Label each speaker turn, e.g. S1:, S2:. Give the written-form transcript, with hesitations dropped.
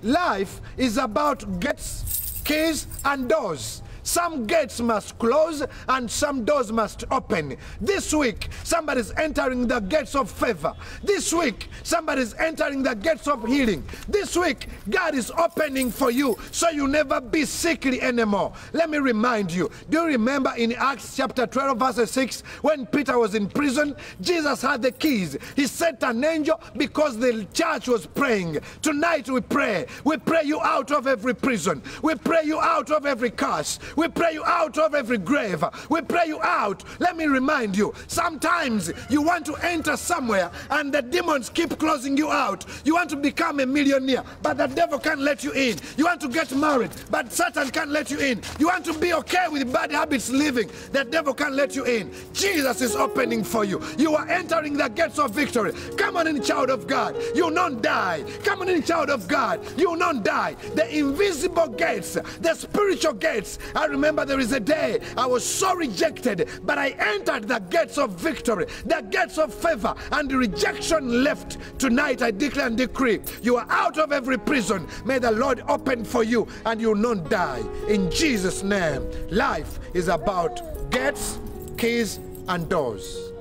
S1: Life is about gates, keys, and doors. Some gates must close and some doors must open. This week, somebody's entering the gates of favor. This week, somebody's entering the gates of healing. This week, God is opening for you so you never be sickly anymore. Let me remind you, do you remember in Acts chapter 12 verse 6, when Peter was in prison, Jesus had the keys. He sent an angel because the church was praying. Tonight we pray. We pray you out of every prison. We pray you out of every curse. We pray you out of every grave. We pray you out. Let me remind you, sometimes you want to enter somewhere and the demons keep closing you out. You want to become a millionaire, but the devil can't let you in. You want to get married, but Satan can't let you in. You want to be okay with bad habits living, the devil can't let you in. Jesus is opening for you. You are entering the gates of victory. Come on in, child of God. You will not die. Come on in, child of God. You will not die. The invisible gates, the spiritual gates. I remember there is a day I was so rejected, but I entered the gates of victory, the gates of favor, and the rejection left. Tonight I declare and decree, you are out of every prison. May the Lord open for you and you will not die. In Jesus' name. Life is about gates, keys, and doors.